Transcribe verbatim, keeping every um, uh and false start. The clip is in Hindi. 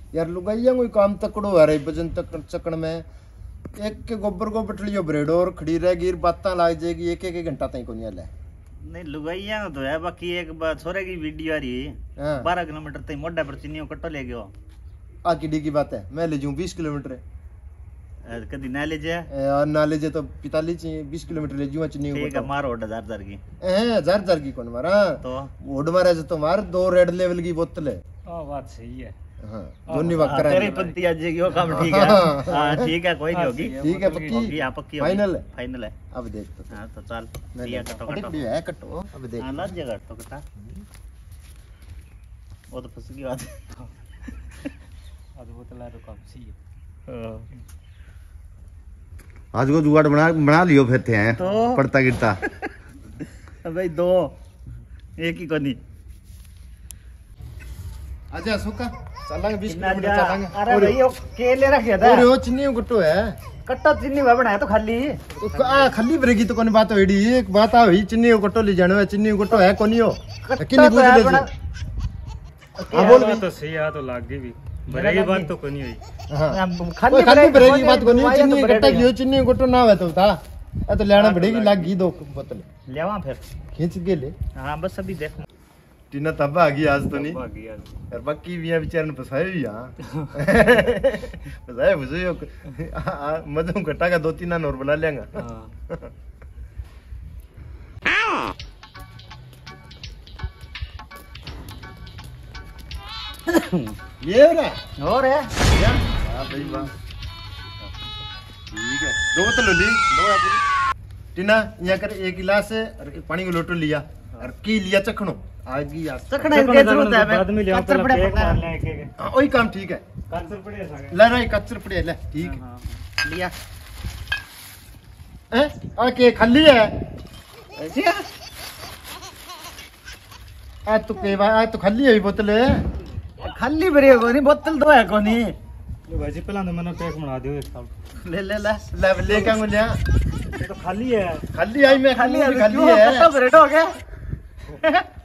यार लुगाइया कोई काम तकड़ो है रे वजन तक चकण में एक के गोबर को बटलियो ब्रेड और खड़ी रह गिर बातें लाग जाएगी एक एक घंटा तक कोनी ले नहीं लुगाइया तो है बाकी एक बार छोरे की वीडियो आ रही है बारह किलोमीटर तक मोटा पर चिन्नी कट्टो ले गयो आ की की बात है मैं ले जाऊं बीस किलोमीटर कदी ना ले जाए यार ना ले जाए तो पिताली चाहिए बीस किलोमीटर ले जाऊं चिन्नी ठीक है मारो हजार हजार की ए हजार हजार की कौन मारा तो ओड मारा तो मार दो रेड लेवल की बोतल है हां बात सही है हां दोनों बात करा तेरी पंती आज यो काम ठीक है हां ठीक है कोई नहीं होगी ठीक है पक्की होगी हां पक्की फाइनल है फाइनल है अब देख तो हां तो चल दिया कटो कटो है कटो अब देख हां लग जगह तो कटा वो तो फंस गया आज आज बोतल है तो कब सी हां आज को जुगाड़ बना बना लियो फिर थे हैं तो पड़ता गिरता भाई दो एक ही कोनी आजा सुका चलांगे बीस किलोमीटर चलांगे अरे भाई वो केले रखे था और वो चिन्नी गुट्टो है कट्टा चिन्नी वा बनाया तो खाली तो आ खाली बरेगी तो कोनी बात होईडी एक बात आ हुई चिन्नी गुट्टो ले जानो है चिन्नी गुट्टो है कोनी हो किनी पूछ ले हां बोल तो सही है तो लाग गई भी बरेगी बात तो कोनी हुई हां खाली खाली बरेगी बात कोनी चिन्नी कट्टा गियो चिन्नी गुट्टो ना है तो था ए तो लेना पड़ेगी लाग गई दो बोतल लेवा फिर खींच के ले हां बस अभी देख टीना तब आ गई आज तो नहीं आ गई आज यार बाकी भी बेचारे ने फसाए भी यहां फसाए मुझे यो मजम घटा का दो तीन और बना लेंगे हां ये रे और है हां भाई वाह ठीक है दो बोतल ली दो या पूरी टीना यहां कर एक गिलास और पानी का लोटो लिया और की लिया चखणो आगी आ चखणे के जरूरत है बाद में लिया कच्चर पड़े मार ले एक एक हां ओही काम ठीक है कच्चर पड़े संगे ले रे कच्चर पड़े ले ठीक हां लिया हैं आ के खाली है ऐसे आ तू के आ तो खाली है बोतल खाली भरी है कोनी बोतल दो है कोनी लो भाई जी पहला तो मैंने पैक बना दियो एक साल ले ले ले ले ले का मुझे ये तो खाली है खाली आई मैं खाली खाली है खाली है कट्टा भरेट हो गया